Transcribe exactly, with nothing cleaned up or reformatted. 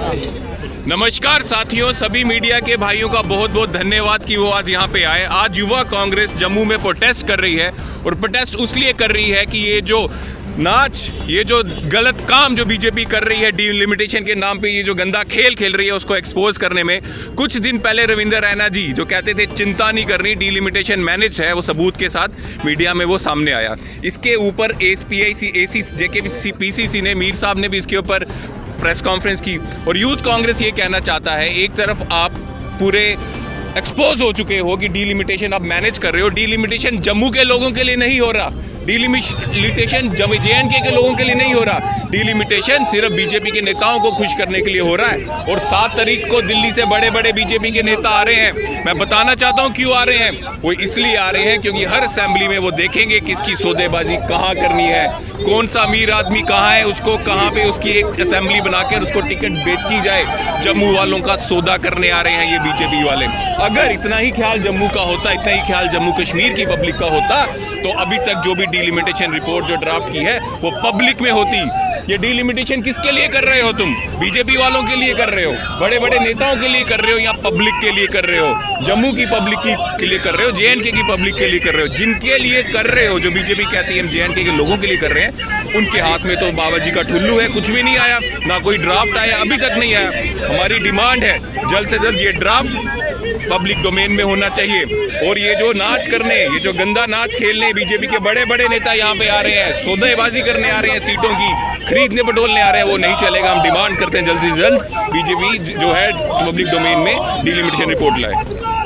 नमस्कार साथियों, सभी मीडिया के भाइयों का बहुत बहुत धन्यवाद कि वो आज यहाँ पे आए। आज युवा कांग्रेस जम्मू में प्रोटेस्ट कर रही है और प्रोटेस्ट उसलिए कर रही है कि ये जो नाच, ये जो गलत काम जो बीजेपी कर रही है डीलिमिटेशन के नाम पे, ये जो गंदा खेल खेल रही है उसको एक्सपोज करने में। कुछ दिन पहले रविंदर रैना जी जो कहते थे चिंता नहीं करनी, डीलिमिटेशन मैनेज है, वो सबूत के साथ मीडिया में वो सामने आया। इसके ऊपर एस पी आई सी ए सी जे के पी सी सी ने, मीर साहब ने भी इसके ऊपर प्रेस कॉन्फ्रेंस की। और यूथ कांग्रेस ये कहना चाहता है, एक तरफ आप पूरे एक्सपोज हो चुके हो कि डीलिमिटेशन आप मैनेज कर रहे हो। डीलिमिटेशन जम्मू के लोगों के लिए नहीं हो रहा, डीलिमिटेशन जे एंड के के लोगों के लिए नहीं हो रहा, डीलिमिटेशन सिर्फ बीजेपी के नेताओं को खुश करने के लिए हो रहा है। और सात तारीख को दिल्ली से बड़े बड़े बीजेपी के नेता आ रहे हैं। मैं बताना चाहता हूं क्यों आ रहे हैं। वो इसलिए आ रहे हैं क्योंकि हर असेंबली में वो देखेंगे किसकी सौदेबाजी कहां करनी है, कौन सा अमीर आदमी कहां है, उसको कहां पे उसकी एक असेंबली बनाकर उसको टिकट बेची जाए। जम्मू वालों का सौदा करने आ रहे हैं ये बीजेपी वाले। अगर इतना ही ख्याल जम्मू का होता, इतना ही ख्याल जम्मू कश्मीर की पब्लिक का होता, तो अभी तक जो भी डीलिमिटेशन रिपोर्ट जो ड्राफ्ट की है वो पब्लिक में होती। ये डीलिमिटेशन किसके लिए कर रहे हो तुम? बीजेपी वालों के लिए कर रहे हो, बड़े बड़े नेताओं के लिए कर रहे हो या पब्लिक के लिए कर रहे हो? जम्मू की पब्लिक की के लिए कर रहे हो, जे एंड के की पब्लिक के लिए कर रहे हो? जिनके लिए कर रहे हो, जो बीजेपी कहती है हम जे एंड के के लोगों के लिए कर रहे हैं, उनके हाथ में तो बाबा जी का ठुल्लू है, कुछ भी नहीं आया, ना कोई ड्राफ्ट आया, अभी तक नहीं आया। हमारी डिमांड है जल्द से जल्द ये ड्राफ्ट पब्लिक डोमेन में होना चाहिए। और ये जो नाच करने, ये जो गंदा नाच खेलने बीजेपी के बड़े बड़े नेता यहाँ पे आ रहे हैं, सौदेबाजी करने आ रहे हैं, सीटों की खरीदने बटोलने आ रहे हैं, वो नहीं चलेगा। हम डिमांड करते हैं जल्द से जल्द बीजेपी जो है पब्लिक डोमेन में डीलिमिटेशन रिपोर्ट लाए।